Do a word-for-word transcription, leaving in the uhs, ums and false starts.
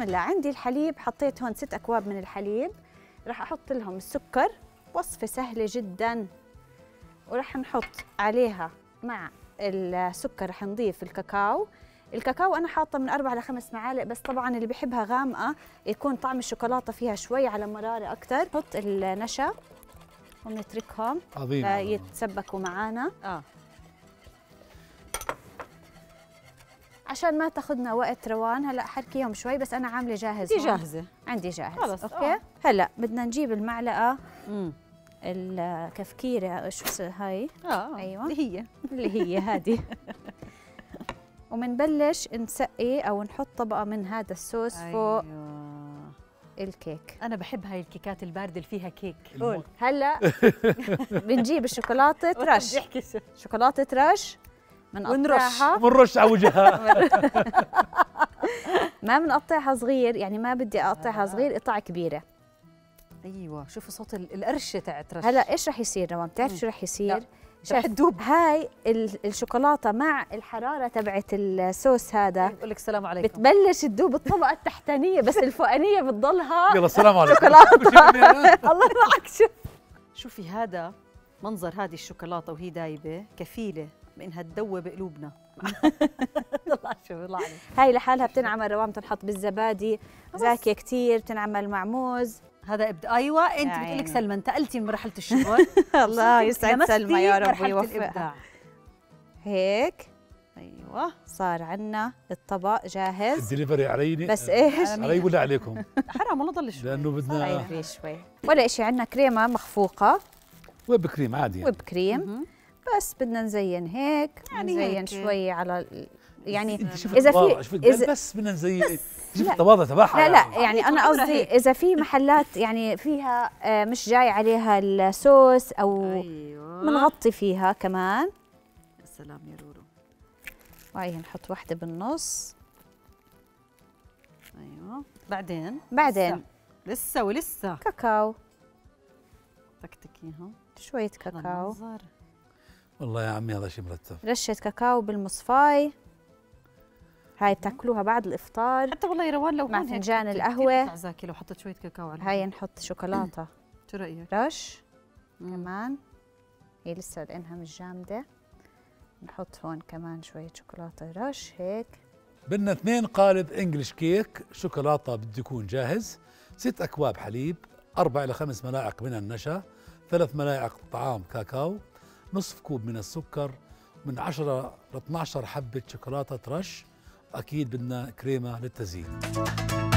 الله، عندي الحليب، حطيت هون ست أكواب من الحليب، راح أحط لهم السكر، وصفة سهلة جدا. وراح نحط عليها مع السكر راح نضيف الكاكاو. الكاكاو أنا حاطة من أربع لخمس معالق، بس طبعاً اللي بحبها غامقة يكون طعم الشوكولاتة فيها شوي على مرارة أكتر. نحط النشا ونتركهم عظيم يتسبكوا معانا اه عشان ما تاخذنا وقت. روان هلا حركيهم شوي، بس انا عامله جاهز. دي جاهزه عندي جاهز خلص. اوكي آه. هلا بدنا نجيب المعلقه امم الكفكيره، شو هاي؟ اه ايوه اللي هي اللي هي هذه. ومنبلش نسقي او نحط طبقه من هذا الصوص فوق أيوة. الكيك. انا بحب هاي الكيكات البارده اللي فيها كيك. قول. هلا بنجيب الشوكولاته رش، شوكولاته رش بنقطعها ونرش على وجهها. ما بنقطعها صغير، يعني ما بدي اقطعها آه. صغير، قطع كبيره. ايوه شوفوا صوت القرشه تاعت رش. هلا ايش رح يصير روان؟ بتعرف شو رح يصير؟ رح تدوب. هاي الشوكولاته مع الحراره تبعت الصوص هذا بقول لك السلام عليكم، بتبلش تدوب الطبقه التحتانيه، بس الفوقانيه بتضلها يلا السلام عليكم. شوكولاته. الله معك. شوف شوفي هذا منظر هذه الشوكولاته وهي دايبه كفيله بانها تدوب بقلوبنا. الله شوف الله عليك. هاي لحالها بتنعمل روان، بتنحط بالزبادي، زاكيه كثير، بتنعمل مع موز. هذا ابدا. ايوه انت بتقول لك سلمى انتقلتي من مرحله الشغل. الله يسعد سلمى يا رب ويوفقها. الإبداع. هيك ايوه صار عنا الطبق جاهز. الدليفري علي بس ايش؟ علي ولا عليكم؟ حرام والله ضل شوي لانه بدنا هاي في شوي ولا شيء. عندنا كريمه مخفوقه ويب كريم عادي يعني. ويب كريم، بس بدنا نزين هيك، يعني نزين هيك. شوي على ال... يعني انت شفت اذا التواضع، في شفت إذا بس بدنا نزين، شفت لا. التواضع تبعها. لا لا يعني انا قصدي اذا في محلات يعني فيها آه، مش جاي عليها الصوص او ايوه بنغطي فيها كمان. يا سلام يا رورو. وهي نحط واحدة بالنص. ايوه بعدين بعدين لسه, لسه ولسه كاكاو، تكتكيها شوية كاكاو، والله يا عمي هذا شيء مرتب. رشة كاكاو بالمصفاي. هاي بتاكلوها بعد الإفطار حتى والله يا روان لو مع كان هيك فنجان كتير القهوة. بتطلع زاكي لو حطيت شوية كاكاو عليها. هاي نحط شوكولاتة شو رأيك؟ رش مم. كمان، هي لسه لأنها مش جامدة. نحط هون كمان شوية شوكولاتة رش هيك. بدنا اثنين قالب انجلش كيك شوكولاته بده يكون جاهز، ست اكواب حليب، اربع الى خمس ملاعق من النشا، ثلاث ملاعق طعام كاكاو، نصف كوب من السكر، من عشرة ل اثنعش حبه شوكولاته رش، واكيد بدنا كريمه للتزيين.